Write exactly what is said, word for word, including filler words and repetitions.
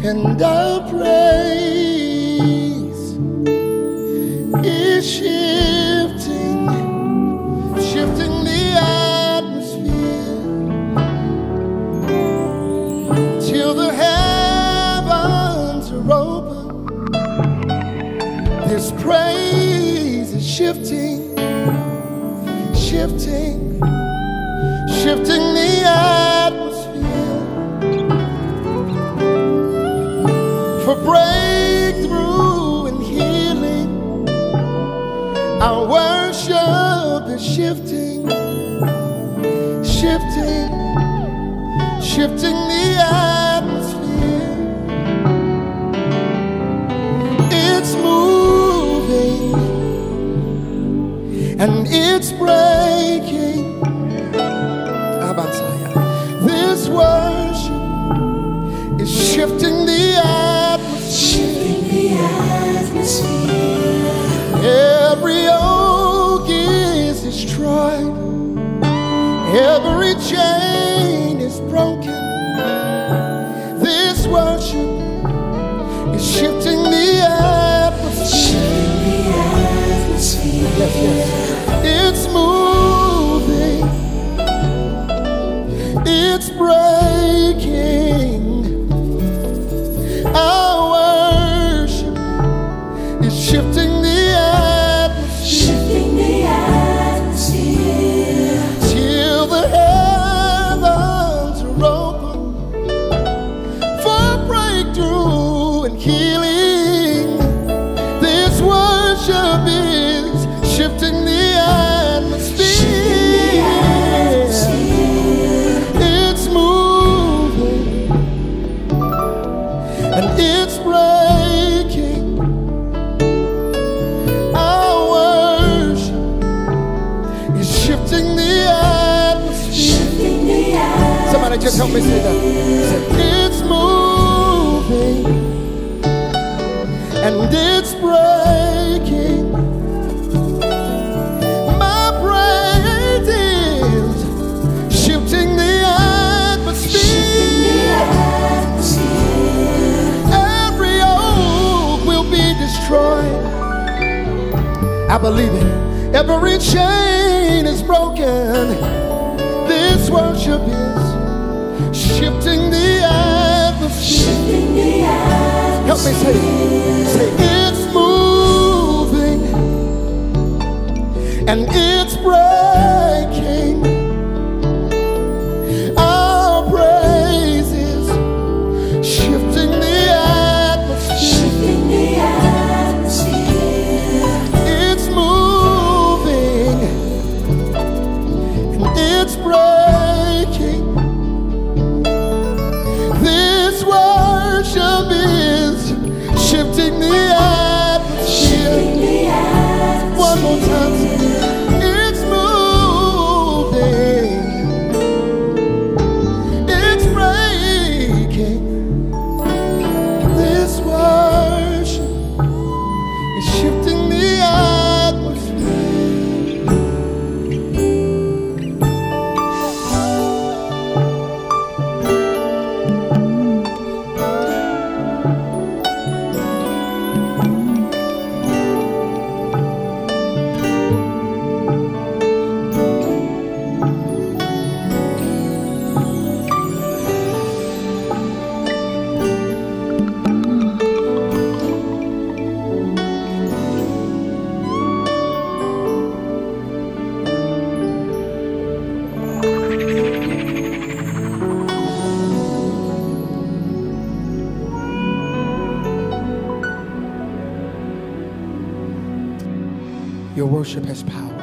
and our praise is shifting, shifting the atmosphere till the heavens are open. This praise is shifting, shifting, shifting the atmosphere for breakthrough and healing. Our worship is shifting, shifting, shifting the atmosphere. It's moving and it's breaking. This worship is shifting the atmosphere. Shifting the atmosphere. Every yoke is destroyed. Every chain is broken. This worship is shifting the atmosphere. Shifting the atmosphere. Yes, yes. It's moving. It's breaking. Our worship is shifting the atmosphere. Shifting the atmosphere till the heavens are open for breakthrough and healing. This worship is shifting the atmosphere. It's breaking. Our worship is shifting the atmosphere. Shifting the atmosphere. Somebody just help me say that. It's moving and it's breaking. My praise is shifting the atmosphere. Shifting the destroyed. I believe it. Every chain is broken. This worship is shifting the atmosphere. Shifting the atmosphere. Help me say it. Say it's moving and it's breaking. Our praise is shifting the atmosphere. Shifting the atmosphere. It's moving and it's breaking. This worship is shifting the atmosphere. Shifting the atmosphere. One more time. It's moving. It's breaking. This worship is shifting the atmosphere. Your worship has power.